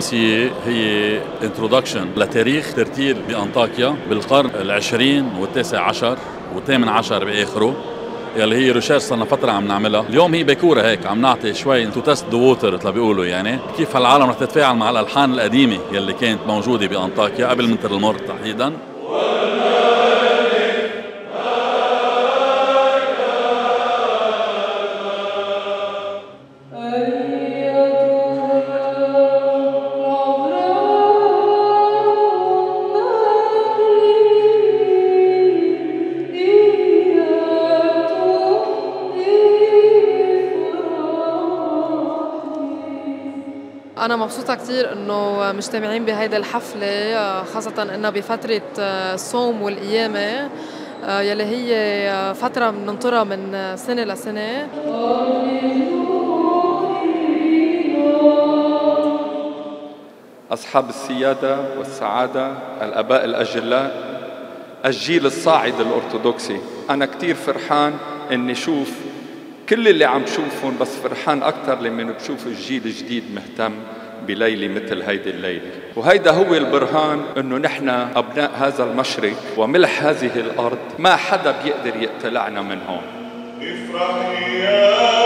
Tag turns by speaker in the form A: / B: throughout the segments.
A: الرئيسية هي introduction لتاريخ ترتيل بأنطاكيا بالقرن العشرين والتاسع عشر والثامن عشر بآخره، يلي هي ريشيرش صرنا فترة عم نعملها. اليوم هي بكورة هيك عم نعطي شوي تو تست ذا ووتر مثل ما بيقولوا، يعني كيف هالعالم رح تتفاعل مع الألحان القديمة يلي كانت موجودة بأنطاكيا قبل منتر المور تحديدا.
B: أنا مبسوطة كتير إنه مجتمعين بهيدا الحفلة، خاصة إنها بفترة الصوم والقيامة يلي هي فترة بننطرها من سنة لسنة.
C: أصحاب السيادة والسعادة، الآباء الأجلاء، الجيل الصاعد الأرثوذكسي، أنا كتير فرحان إني شوف كل اللي عم شوفهم، بس فرحان أكتر لما بشوف الجيل الجديد مهتم بليلة مثل هيدي الليلة. وهيدا هو البرهان إنه نحن أبناء هذا المشرق وملح هذه الأرض، ما حدا بيقدر يقتلعنا من هون. افرحي يا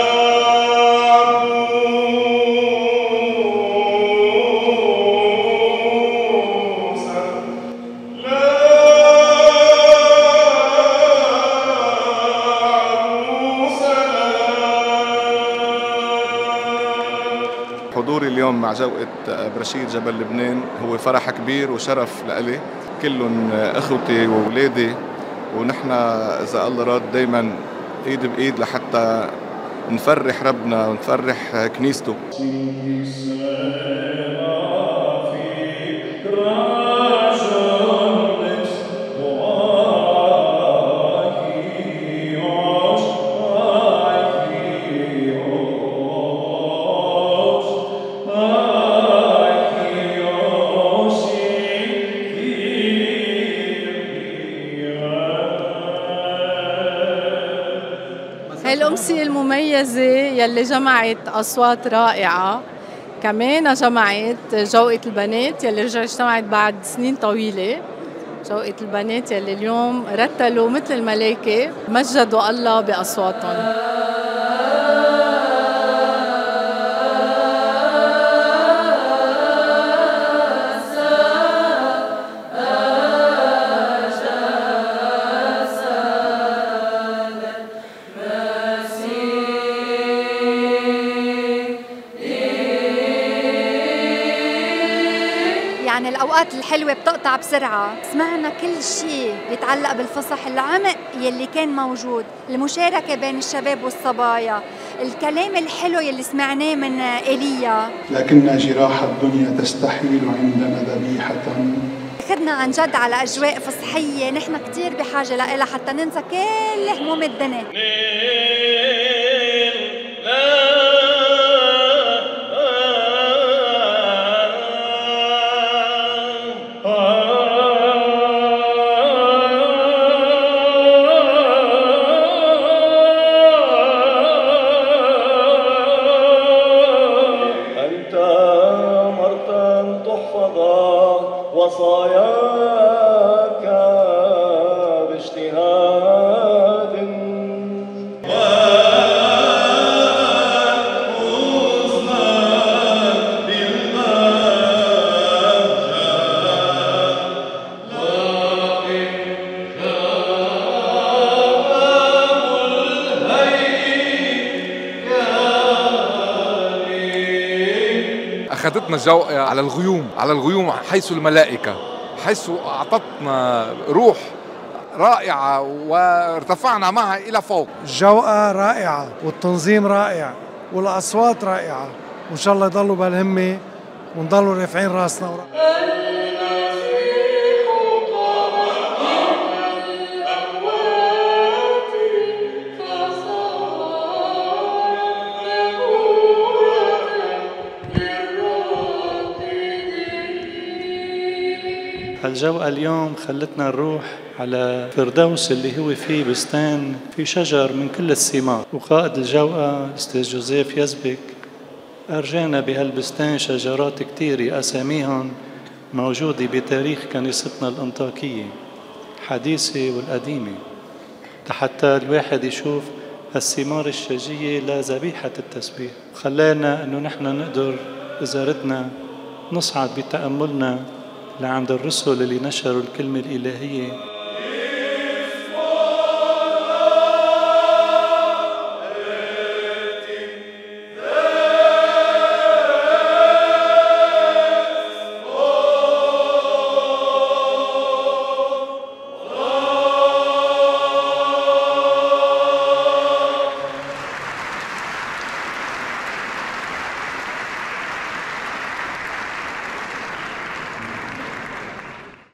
D: حضوري اليوم مع جوقة برشيد جبل لبنان هو فرح كبير وشرف لإلي، كلهم أخوتي وولادي، ونحن إذا الله راد دايما إيد بإيد لحتى نفرح ربنا ونفرح كنيسته.
E: الأمسية المميزة يلي جمعت أصوات رائعة، كمان جمعت جوقة البنات يلي رجعت اجتمعت بعد سنين طويلة. جوقة البنات يلي اليوم رتلوا مثل الملائكة، مجدوا الله بأصواتهم.
F: يعني الأوقات الحلوة بتقطع بسرعة، سمعنا كل شيء يتعلق بالفصح، العمق يلي كان موجود، المشاركة بين الشباب والصبايا، الكلام الحلو يلي سمعناه من إيليا.
G: لكن جراح الدنيا تستحيل عندنا ذبيحة.
F: أخذنا عن جد على أجواء فصحية نحن كتير بحاجة لها حتى ننسى كل هموم الدنيا.
H: وصاياك باجتهاد وفوزنا بالمجد، لكن جاب الهيكل.
I: أخذتنا الجوقة على الغيوم حيث الملائكة، حيث أعطتنا روح رائعة وارتفعنا معها إلى فوق.
J: الجوقة رائعة والتنظيم رائع والأصوات رائعة، وإن شاء الله يضلوا بالهمة ونضلوا رافعين راسنا.
K: الجوقة اليوم خلتنا نروح على فردوس اللي هو فيه بستان في شجر من كل الثمار، وقائد الجوقة الأستاذ جوزيف يزبك أرجعنا بهالبستان شجرات كتيرة أساميهم موجودة بتاريخ كنيستنا الأنطاكية حديثة والقديمة، حتى الواحد يشوف الثمار الشجية لذبيحة التسبيح. خلانا أنه نحن نقدر إذا ردنا نصعد بتأملنا لعند الرسل اللي نشروا الكلمة الإلهية